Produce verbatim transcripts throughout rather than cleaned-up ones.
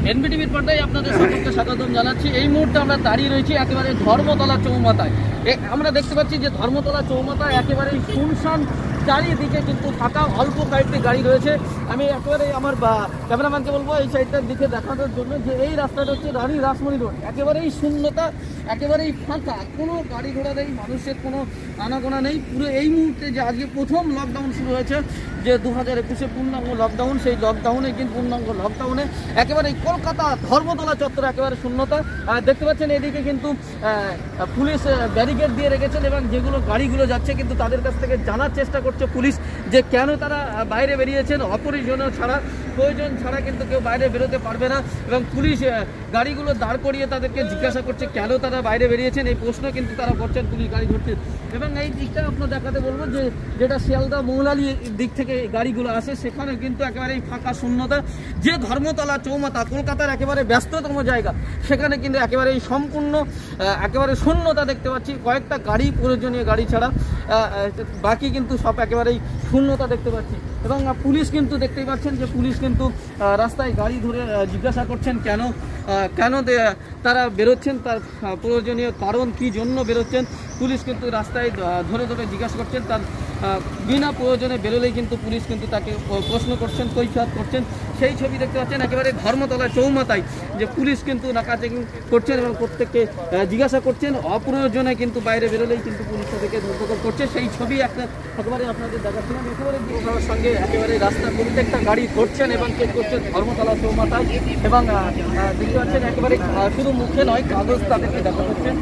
এনবিটিভির পর্দায় আপনাদের সকলকে স্বাগতম জানাচ্ছি। এই মুহূর্তে আমরা দাঁড়িয়ে রয়েছি একেবারে ধর্মতলা চৌমাথায়। আমরা দেখতে পাচ্ছি যে ধর্মতলা চৌমাথায় একেবারেই শুনশান, চারিদিকে কিন্তু ফাঁকা, অল্প কয়েকটি গাড়ি রয়েছে। আমি একেবারে আমার ক্যামেরাম্যানকে বলবো এই সাইডটার দিকে দেখানোর জন্য যে এই রাস্তাটা হচ্ছে রানী রাসমণি রোড। একেবারেই শূন্যতা, একেবারেই ফাঁকা, কোনো গাড়ি ঘোড়া নেই, মানুষের কোনো আনাগোনা নেই। পুরো এই মুহূর্তে যে আজকে প্রথম লকডাউন শুরু হয়েছে, যে দু হাজার একুশে পূর্ণাঙ্গ লকডাউন, সেই লকডাউনে কিন্তু পূর্ণাঙ্গ লকডাউনে একেবারে কলকাতা ধর্মতলা চত্বর একেবারে শূন্যতা। দেখতে পাচ্ছেন এদিকে কিন্তু পুলিশ ব্যারিকেড দিয়ে রেখেছেন এবং যেগুলো গাড়িগুলো যাচ্ছে কিন্তু তাদের কাছ থেকে জানার চেষ্টা করছে পুলিশ যে কেন তারা বাইরে বেরিয়েছেন। অপ্রয়োজনীয় ছাড়া, প্রয়োজন ছাড়া কিন্তু কেউ বাইরে বেরোতে পারবে না এবং পুলিশ গাড়িগুলো দাঁড় করিয়ে তাদেরকে জিজ্ঞাসা করছে কেন তারা বাইরে বেরিয়েছেন, এই প্রশ্ন কিন্তু তারা করছেন, পুলিশ গাড়ি ধরছেন। এবং এই দিকটা আপনার দেখাতে বলবো যে যেটা শিয়ালদা মৌলালি দিক থেকে গাড়িগুলো আসে সেখানে কিন্তু একেবারেই ফাঁকা শূন্যতা। যে ধর্মতলা চৌমাথা কলকাতার একেবারে ব্যস্ততম জায়গা, সেখানে কিন্তু একেবারেই সম্পূর্ণ একেবারে শূন্যতা দেখতে পাচ্ছি। কয়েকটা গাড়ি, প্রয়োজনীয় গাড়ি ছাড়া বাকি কিন্তু সব একেবারেই শূন্যতা দেখতে পাচ্ছি। এবং পুলিশ কিন্তু দেখতেই পাচ্ছেন যে পুলিশ কিন্তু রাস্তায় গাড়ি ধরে জিজ্ঞাসা করছেন কেন কেন তারা বেরোচ্ছেন, তার প্রয়োজনীয় কারণ কী জন্য বেরোচ্ছেন। পুলিশ কিন্তু রাস্তায় ধরে ধরে জিজ্ঞাসা করছেন, তার বিনা প্রয়োজনে বেরোলেই কিন্তু পুলিশ কিন্তু তাকে প্রশ্ন করছেন, কৈফিয়ত করছেন। সেই ছবি দেখতে পাচ্ছেন একেবারে ধর্মতলা চৌমাথায় যে পুলিশ কিন্তু নাকা চেকিং করছেন এবং প্রত্যেককে জিজ্ঞাসা করছেন। অপ্রয়োজনে কিন্তু বাইরে বেরোলেই কিন্তু পুলিশ তাদেরকে ধরপকড় করছে। সেই ছবি একটা একেবারে আপনাদের দেখাচ্ছিলাম। একেবারে ওনার সঙ্গে একেবারে রাস্তার প্রত্যেকটা গাড়ি ধরছেন এবং চেক করছেন ধর্মতলা চৌমাথায়। এবং দেখতে পাচ্ছেন একেবারে শুধু মুখে নয়, কাগজ তাদেরকে দেখা করছেন।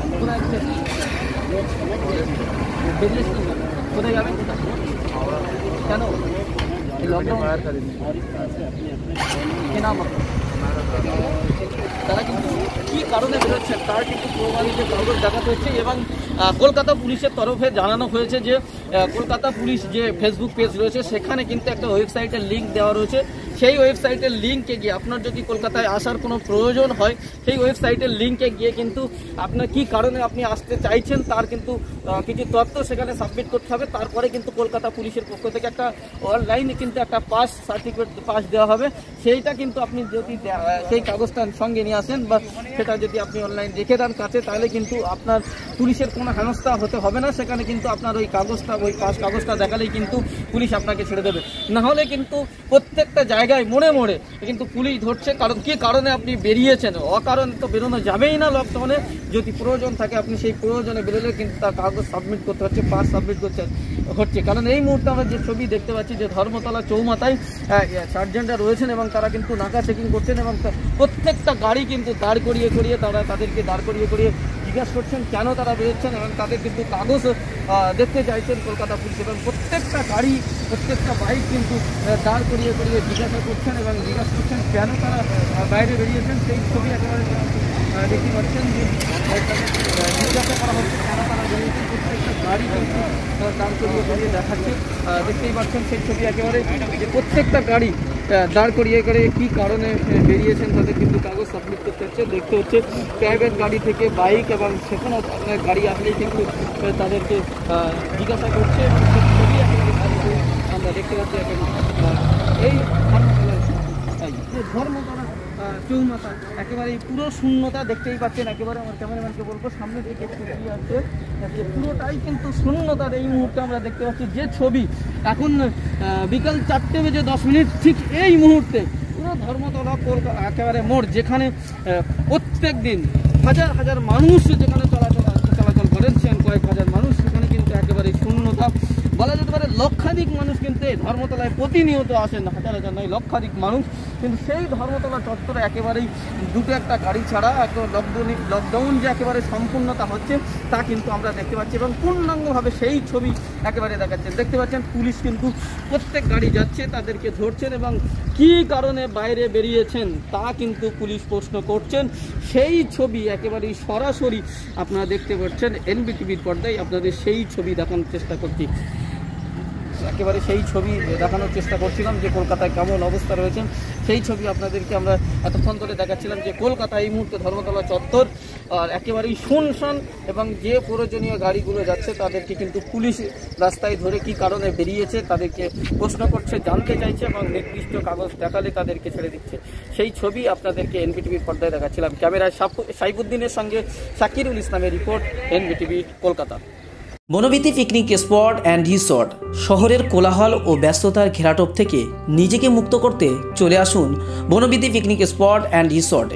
কোথায় যাবেন, কেন তারা কিন্তু কী কারণে বেরোচ্ছেন তার কিন্তু প্রমাণিত কাগজ দেখাতে হচ্ছে। এবং কলকাতা পুলিশের তরফে জানানো হয়েছে যে কলকাতা পুলিশ যে ফেসবুক পেজ রয়েছে সেখানে কিন্তু একটা ওয়েবসাইটের লিঙ্ক দেওয়া রয়েছে। সেই ওয়েবসাইটের লিঙ্কে গিয়ে আপনার যদি কলকাতায় আসার কোনো প্রয়োজন হয়, সেই ওয়েবসাইটের লিঙ্কে গিয়ে কিন্তু আপনার কী কারণে আপনি আসতে চাইছেন তার কিন্তু কিছু তথ্য সেখানে সাবমিট করতে হবে। তারপরে কিন্তু কলকাতা পুলিশের পক্ষ থেকে একটা অনলাইনে কিন্তু একটা পাস সার্টিফিকেট পাস দেওয়া হবে। সেইটা কিন্তু আপনি যদি সেই কাগজটা সঙ্গে নিয়ে আসেন বা সেটা যদি আপনি অনলাইন রেখে দেন কাছে, তাহলে কিন্তু আপনার পুলিশের কোনো হেনস্থা হতে হবে না। সেখানে কিন্তু আপনার ওই কাগজটা, ওই পাস কাগজটা দেখালেই কিন্তু পুলিশ আপনাকে ছেড়ে দেবে। নাহলে কিন্তু প্রত্যেকটা জায়গায় মোড়ে মোড়ে কিন্তু পুলিশ ধরছে। কারণ কী কারণে আপনি বেরিয়েছেন, অকারণে তো বেরোনো যাবেই না লকডাউনে। যদি প্রয়োজন থাকে আপনি সেই প্রয়োজনে বেরোলে কিন্তু তার কাগজ সাবমিট করতে হচ্ছে, পাস সাবমিট করতে হচ্ছে। কারণ এই মুহূর্তে আমরা যে ছবি দেখতে পাচ্ছি যে ধর্মতলা চৌমাথায় সার্জেন্টরা রয়েছেন এবং তারা কিন্তু নাকা চেকিং করছেন এবং প্রত্যেকটা গাড়ি কিন্তু দাঁড় করিয়ে করিয়ে তারা তাদেরকে দাঁড় করিয়ে করিয়ে জিজ্ঞাসা করছেন কেন তারা বেরোচ্ছেন এবং তাদের কিন্তু কাগজ দেখতে চাইছেন কলকাতা পুলিশ। এবং প্রত্যেকটা গাড়ি, প্রত্যেকটা বাইক কিন্তু দাঁড় করিয়ে করিয়ে জিজ্ঞাসা করছেন এবং জিজ্ঞাসা করছেন কেন তারা বাইরে বেরিয়েছেন। সেই ছবি একেবারে দেখতে পাচ্ছেন যে জিজ্ঞাসা করা হচ্ছে কেন তারা বেরিয়েছেন। প্রত্যেকটা গাড়ি কিন্তু দাঁড় করিয়ে করিয়ে দেখাচ্ছে, দেখতেই পাচ্ছেন সেই ছবি একেবারে যে প্রত্যেকটা গাড়ি দাঁড় করিয়ে করে কী কারণে বেরিয়েছেন তাদের কিন্তু কাগজ সাবমিট করতে হচ্ছে। দেখতে হচ্ছে প্রাইভেট গাড়ি থেকে বাইক এবং সেখানেও আপনার গাড়ি আসলেই কিন্তু তাদেরকে জিজ্ঞাসা করছে এবং সেই ছবি একেবারে আমরা দেখতে পাচ্ছি। এই ধর্মতলা চৌমাথা একেবারে পুরো শূন্যতা দেখতেই পাচ্ছেন। একেবারে আমার ক্যামেরাম্যানকে বলবো সামনে দিকে ছবি আছে যে পুরোটাই কিন্তু শূন্যতার এই মুহূর্তে আমরা দেখতে পাচ্ছি। যে ছবি এখন বিকাল চারটে বেজে দশ মিনিট ঠিক এই মুহূর্তে পুরো ধর্মতলা কলকাতা একেবারে মোড়, যেখানে প্রত্যেক দিন হাজার হাজার মানুষ যেখানে চলাচল চলাচল করেন, সেখানে কয়েক হাজার মানুষ, সেখানে কিন্তু একেবারে শূন্যতা। বলা যেতে পারে লক্ষাধিক মানুষ কিন্তু এই ধর্মতলায় প্রতিনিয়ত আসেন, হাজার হাজার নয় লক্ষাধিক মানুষ। কিন্তু সেই ধর্মতলা চত্বরে একেবারেই দুটো একটা গাড়ি ছাড়া লকডাউন লকডাউন যে একেবারে সম্পূর্ণতা হচ্ছে তা কিন্তু আমরা দেখতে পাচ্ছি এবং পূর্ণাঙ্গভাবে সেই ছবি একেবারে দেখাচ্ছেন। দেখতে পাচ্ছেন পুলিশ কিন্তু প্রত্যেক গাড়ি যাচ্ছে, তাদেরকে ধরছেন এবং কী কারণে বাইরে বেরিয়েছেন তা কিন্তু পুলিশ প্রশ্ন করছেন। সেই ছবি একেবারেই সরাসরি আপনারা দেখতে পাচ্ছেন এনবিটিভির পর্দায়। আপনাদের সেই ছবি দেখানোর চেষ্টা করছি, একেবারে সেই ছবি দেখানোর চেষ্টা করছিলাম যে কলকাতায় কেমন অবস্থা রয়েছে। সেই ছবি আপনাদেরকে আমরা এতক্ষণ ধরে দেখাচ্ছিলাম যে কলকাতা এই মুহূর্তে ধর্মতলা চত্বর আর একেবারেই শুনশান, এবং যে প্রয়োজনীয় গাড়িগুলো যাচ্ছে তাদেরকে কিন্তু পুলিশ রাস্তায় ধরে কি কারণে বেরিয়েছে তাদেরকে প্রশ্ন করছে, জানতে চাইছে, এবং নির্দিষ্ট কাগজ দেখালে তাদেরকে ছেড়ে দিচ্ছে। সেই ছবি আপনাদেরকে এনবিটিভির পর্দায় দেখাচ্ছিলাম। ক্যামেরায় সাইফুদ্দিনের সঙ্গে শাকিরুল ইসলামের report, NBTV Kolkata. Banabithi picnic spot and resort শহরের কোলাহল ও ব্যস্ততার ঘেরাটোপ থেকে নিজেকে মুক্ত করতে চলে আসুন বনবিথী পিকনিক স্পট অ্যান্ড রিসর্টে।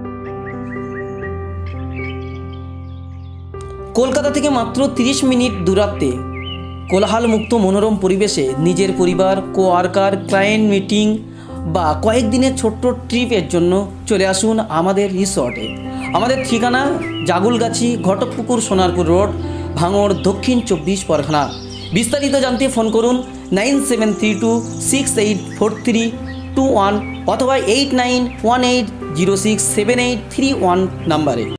কলকাতা থেকে মাত্র তিরিশ মিনিট দূরত্বে কোলাহলমুক্ত মনোরম পরিবেশে নিজের পরিবার, কোয়ার্কার, ক্লায়েন্ট মিটিং বা কয়েকদিনের ছোট্ট ট্রিপের জন্য চলে আসুন আমাদের রিসর্টে। আমাদের ঠিকানা জাগুলগাছি, ঘটকপুকুর, সোনারপুর রোড, ভাঙড়, দক্ষিণ চব্বিশ পরগনা। বিস্তারিত জানতে ফোন করুন nine seven three two six eight four three two one অথবা eight nine one eight zero six seven eight three one নাম্বারে।